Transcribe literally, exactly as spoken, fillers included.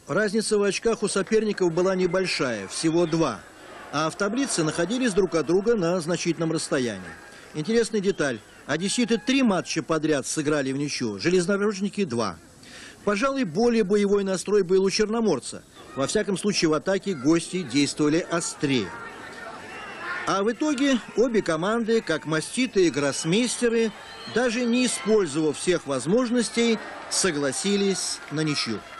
Разница в очках у соперников была небольшая, всего два. А в таблице находились друг от друга на значительном расстоянии. Интересная деталь. Одесситы три матча подряд сыграли в ничью, железнодорожники два. Пожалуй, более боевой настрой был у черноморца. Во всяком случае, в атаке гости действовали острее. А в итоге обе команды, как маститые гроссмейстеры, даже не использовав всех возможностей, согласились на ничью.